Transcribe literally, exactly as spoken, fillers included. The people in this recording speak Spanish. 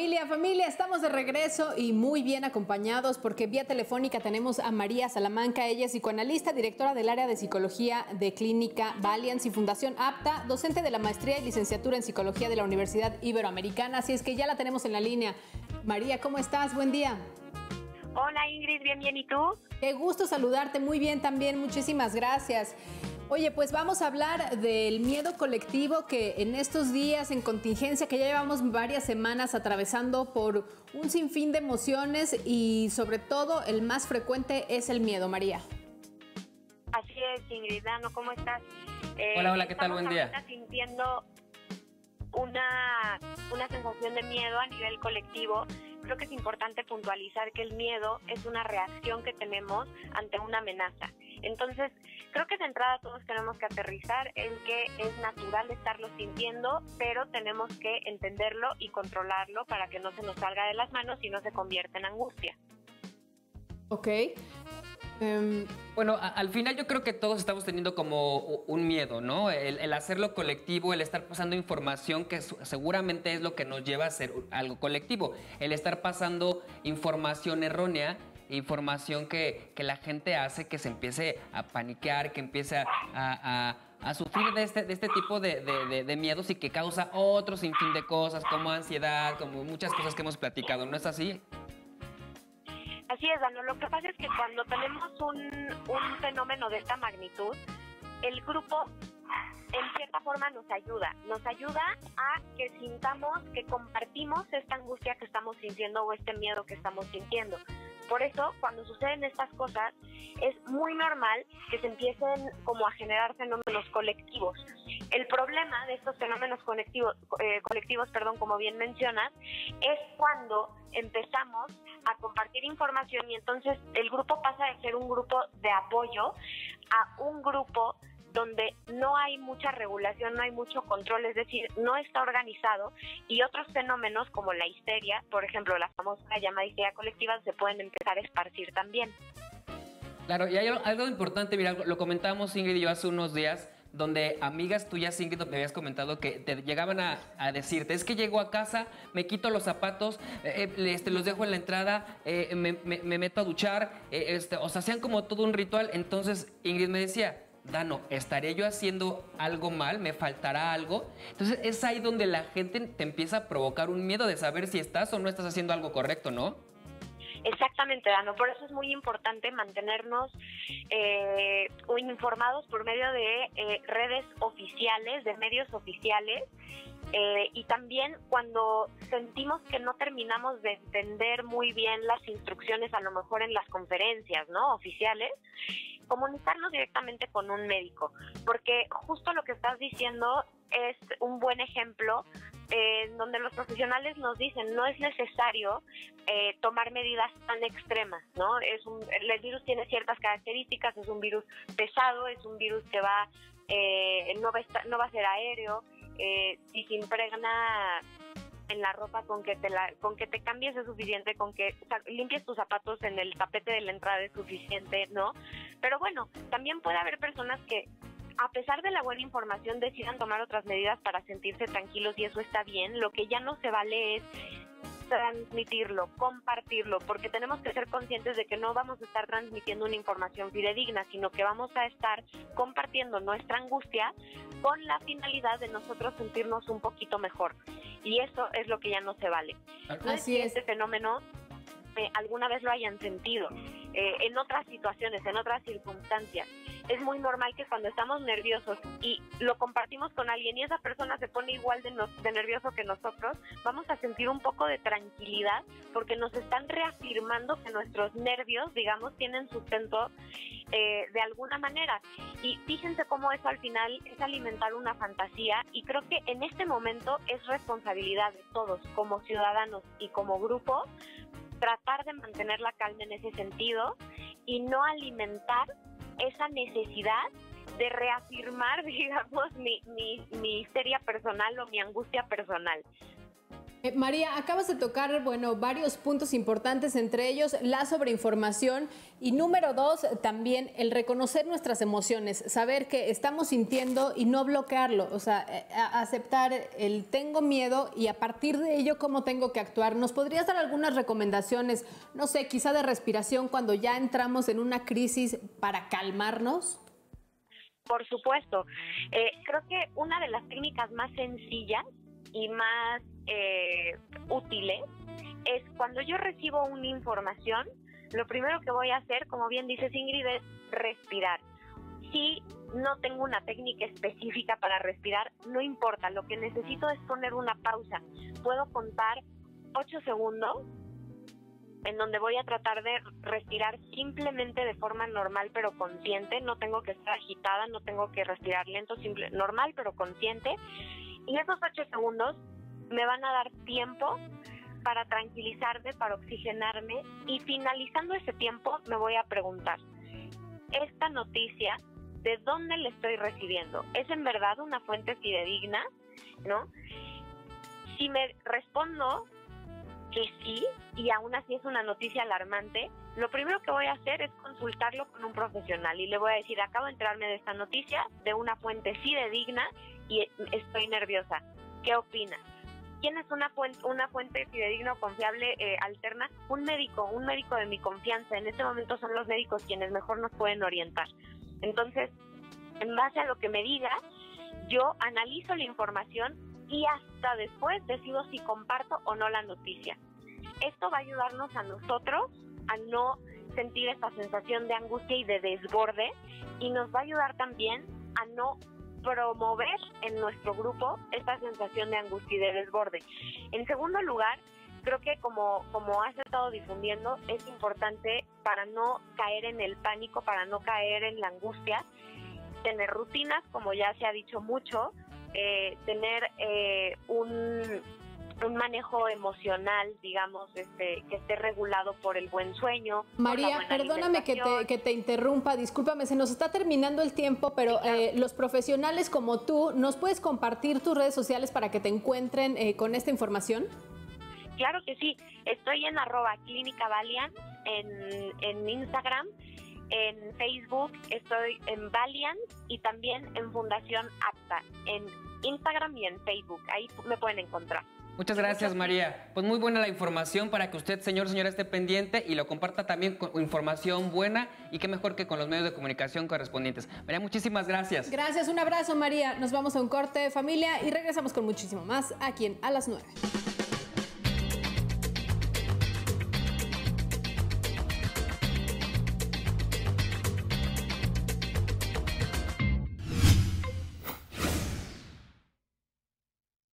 Familia, familia, estamos de regreso y muy bien acompañados porque vía telefónica tenemos a María Salamanca. Ella es psicoanalista, directora del área de psicología de Clínica Valiance y Fundación APTA, docente de la maestría y licenciatura en psicología de la Universidad Iberoamericana. Así es que ya la tenemos en la línea. María, ¿cómo estás? Buen día. Hola Ingrid, bien, bien, ¿y tú? Qué gusto saludarte, muy bien también, muchísimas gracias. Oye, pues vamos a hablar del miedo colectivo que en estos días en contingencia, que ya llevamos varias semanas atravesando por un sinfín de emociones y sobre todo el más frecuente es el miedo, María. Así es, Ingrid, Dano, ¿cómo estás? Eh, hola, hola, ¿qué tal? Buen día. Estamos sintiendo una, una sensación de miedo a nivel colectivo. Creo que es importante puntualizar que el miedo es una reacción que tenemos ante una amenaza. Entonces, creo que de entrada todos tenemos que aterrizar en que es natural estarlo sintiendo, pero tenemos que entenderlo y controlarlo para que no se nos salga de las manos y no se convierta en angustia. Ok. Um... Bueno, a, al final yo creo que todos estamos teniendo como un miedo, ¿no? El, el hacerlo colectivo, el estar pasando información que seguramente es lo que nos lleva a hacer algo colectivo. El estar pasando información errónea, información que, que la gente hace que se empiece a paniquear, que empiece a, a, a sufrir de este, de este tipo de, de, de, de miedos y que causa otro sinfín de cosas como ansiedad, como muchas cosas que hemos platicado, ¿no es así? Así es, Dano. Lo que pasa es que cuando tenemos un, un fenómeno de esta magnitud, el grupo en cierta forma nos ayuda, nos ayuda a que sintamos que compartimos esta angustia que estamos sintiendo o este miedo que estamos sintiendo. Por eso, cuando suceden estas cosas, es muy normal que se empiecen como a generar fenómenos colectivos. El problema de estos fenómenos colectivos, eh, colectivos, perdón, como bien mencionas, es cuando empezamos a compartir información y entonces el grupo pasa de ser un grupo de apoyo a un grupo donde no hay mucha regulación, no hay mucho control, es decir, no está organizado, y otros fenómenos como la histeria, por ejemplo, la famosa llamada histeria colectiva, se pueden empezar a esparcir también. Claro, y hay algo importante, mira, lo comentábamos Ingrid y yo hace unos días, donde amigas tuyas, Ingrid, me habías comentado que te llegaban a, a decirte, es que llego a casa, me quito los zapatos, eh, este, los dejo en la entrada, eh, me, me, me meto a duchar, eh, este, o sea, hacían como todo un ritual. Entonces Ingrid me decía, Dano, ¿estaré yo haciendo algo mal? ¿Me faltará algo? Entonces es ahí donde la gente te empieza a provocar un miedo de saber si estás o no estás haciendo algo correcto, ¿no? Exactamente, Dano. Por eso es muy importante mantenernos eh, informados por medio de eh, redes oficiales, de medios oficiales. Eh, y también cuando sentimos que no terminamos de entender muy bien las instrucciones, a lo mejor en las conferencias, ¿no?, oficiales, comunicarnos directamente con un médico, porque justo lo que estás diciendo es un buen ejemplo eh, donde los profesionales nos dicen no es necesario eh, tomar medidas tan extremas, ¿no? Es un, el virus tiene ciertas características, es un virus pesado, es un virus que va eh, no va a estar, no va a ser aéreo. Eh, si se impregna en la ropa con que te la, con que te cambies es suficiente, con que o sea, limpies tus zapatos en el tapete de la entrada es suficiente, ¿no? Pero bueno, también puede haber personas que a pesar de la buena información decidan tomar otras medidas para sentirse tranquilos y eso está bien. Lo que ya no se vale es transmitirlo, compartirlo, porque tenemos que ser conscientes de que no vamos a estar transmitiendo una información fidedigna, sino que vamos a estar compartiendo nuestra angustia con la finalidad de nosotros sentirnos un poquito mejor. Y eso es lo que ya no se vale. No es que este fenómeno eh, alguna vez lo hayan sentido eh, en otras situaciones, en otras circunstancias. Es muy normal que cuando estamos nerviosos y lo compartimos con alguien y esa persona se pone igual de, no, de nervioso que nosotros, vamos a sentir un poco de tranquilidad porque nos están reafirmando que nuestros nervios, digamos, tienen sustento eh, de alguna manera. Y fíjense cómo eso al final es alimentar una fantasía, y creo que en este momento es responsabilidad de todos como ciudadanos y como grupo tratar de mantener la calma en ese sentido y no alimentar esa necesidad de reafirmar, digamos, mi, mi, mi histeria personal o mi angustia personal. Eh, María, acabas de tocar, bueno, varios puntos importantes, entre ellos la sobreinformación y número dos, también el reconocer nuestras emociones, saber que estamos sintiendo y no bloquearlo, o sea, eh, aceptar el tengo miedo y a partir de ello cómo tengo que actuar. ¿Nos podrías dar algunas recomendaciones, no sé, quizá de respiración cuando ya entramos en una crisis para calmarnos? Por supuesto. Eh, creo que una de las técnicas más sencillas y más eh, útiles es cuando yo recibo una información, lo primero que voy a hacer, como bien dice Ingrid, es respirar. Si no tengo una técnica específica para respirar, no importa, lo que necesito es poner una pausa. Puedo contar ocho segundos en donde voy a tratar de respirar simplemente de forma normal pero consciente, no tengo que estar agitada, no tengo que respirar lento, simple, normal pero consciente. Y esos ocho segundos me van a dar tiempo para tranquilizarme, para oxigenarme y finalizando ese tiempo me voy a preguntar, ¿esta noticia de dónde la estoy recibiendo? ¿Es en verdad una fuente fidedigna? ¿No? Si me respondo que sí y aún así es una noticia alarmante, lo primero que voy a hacer es consultarlo con un profesional y le voy a decir, acabo de enterarme de esta noticia de una fuente fidedigna y estoy nerviosa. ¿Qué opinas? ¿Quién es una fuente, una fuente fidedigna o confiable eh, alterna? Un médico, un médico de mi confianza. En este momento son los médicos quienes mejor nos pueden orientar. Entonces, en base a lo que me diga, yo analizo la información y hasta después decido si comparto o no la noticia. Esto va a ayudarnos a nosotros a no sentir esta sensación de angustia y de desborde y nos va a ayudar también a no promover en nuestro grupo esta sensación de angustia y de desborde. En segundo lugar, creo que como, como has estado difundiendo, es importante para no caer en el pánico, para no caer en la angustia, tener rutinas, como ya se ha dicho mucho, eh, tener eh, un, un manejo emocional, digamos, este, que esté regulado por el buen sueño. María, perdóname que te, que te interrumpa, discúlpame, se nos está terminando el tiempo, pero sí, claro. eh, los profesionales como tú, ¿nos puedes compartir tus redes sociales para que te encuentren eh, con esta información? Claro que sí, estoy en arroba Clínica Valiant en, en Instagram, en Facebook estoy en Valiant y también en Fundación Apta, en Instagram y en Facebook, ahí me pueden encontrar. Muchas gracias, María. Pues muy buena la información para que usted, señor, señora, esté pendiente y lo comparta también con información buena y qué mejor que con los medios de comunicación correspondientes. María, muchísimas gracias. Gracias, un abrazo, María. Nos vamos a un corte de familia y regresamos con muchísimo más aquí en A las nueve.